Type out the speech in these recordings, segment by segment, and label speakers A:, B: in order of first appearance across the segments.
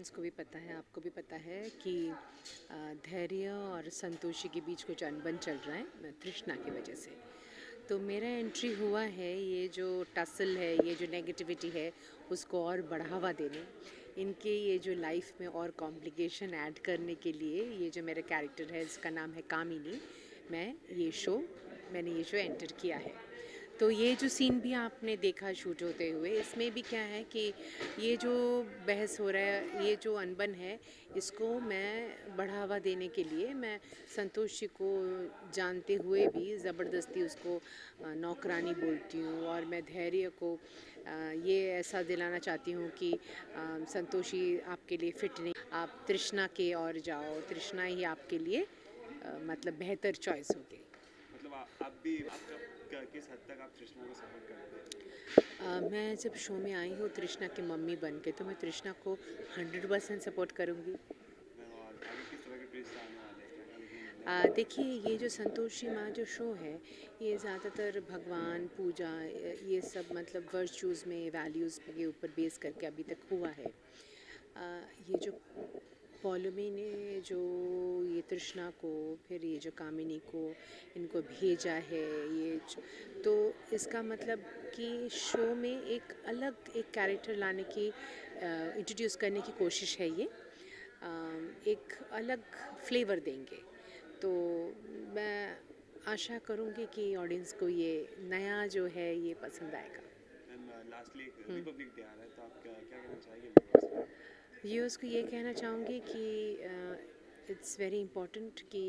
A: Audience को भी पता है, आपको भी पता है कि धैर्य और संतोषी के बीच कुछ अनबन चल रहा है तृष्णा की वजह से। तो मेरा एंट्री हुआ है, ये जो टसल है, ये जो नेगेटिविटी है, उसको और बढ़ावा देने, इनके ये जो लाइफ में और कॉम्प्लिकेशन ऐड करने के लिए ये जो मेरा कैरेक्टर है, इसका नाम है कामिनी, मैंने ये शो एंटर किया है। तो ये जो सीन भी आपने देखा शूट होते हुए, इसमें भी क्या है कि ये जो बहस हो रहा है, ये जो अनबन है, इसको मैं बढ़ावा देने के लिए मैं संतोषी को जानते हुए भी ज़बरदस्ती उसको नौकरानी बोलती हूँ, और मैं धैर्य को ये ऐसा दिलाना चाहती हूँ कि संतोषी आपके लिए फ़िट नहीं, आप तृष्णा के और जाओ, तृष्णा ही आपके लिए मतलब बेहतर चॉइस होगी।
B: मतलब आप भी किस हद तक आप तृष्णा को सपोर्ट करते हैं?
A: मैं जब शो में आई हूँ तृष्णा की मम्मी बन के, तो मैं तृष्णा को 100% सपोर्ट करूँगी।
B: और आगे किस तरह के ट्विस्ट आने वाले हैं?
A: देखिए, ये जो संतोषी माँ जो शो है, ये ज़्यादातर भगवान पूजा ये सब मतलब वर्चूज़ में, वैल्यूज़ के ऊपर बेस करके अभी तक हुआ है। ये जो पौलमी ने जो ये तृष्णा को, फिर ये जो कामिनी को, इनको भेजा है, तो इसका मतलब कि शो में एक अलग एक कैरेक्टर लाने की, इंट्रोड्यूस करने की कोशिश है। ये एक अलग फ्लेवर देंगे, तो मैं आशा करूँगी कि ऑडियंस को ये नया जो है ये पसंद आएगा।
B: लास्टली रिपब्लिक डे आ रहा है, तो आप क्या कहना चाहेंगे?
A: व्यूअर्स को ये कहना चाहूँगी कि इट्स वेरी इम्पॉर्टेंट कि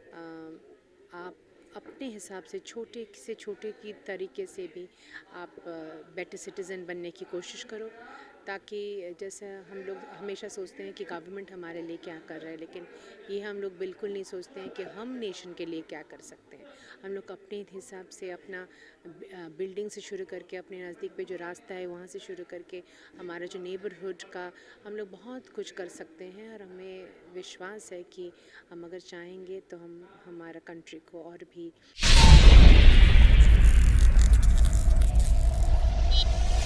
A: आप अपने हिसाब से छोटे की तरीके से भी आप बेटर सिटीज़न बनने की कोशिश करो, ताकि जैसे हम लोग हमेशा सोचते हैं कि गवर्नमेंट हमारे लिए क्या कर रहा है, लेकिन ये हम लोग बिल्कुल नहीं सोचते हैं कि हम नेशन के लिए क्या कर सकते हैं। हम लोग अपने हिसाब से अपना बिल्डिंग से शुरू करके, अपने नज़दीक पे जो रास्ता है वहाँ से शुरू करके, हमारा जो नेबरहुड का, हम लोग बहुत कुछ कर सकते हैं। और हमें विश्वास है कि हम अगर चाहेंगे तो हम हमारा कंट्री को और भी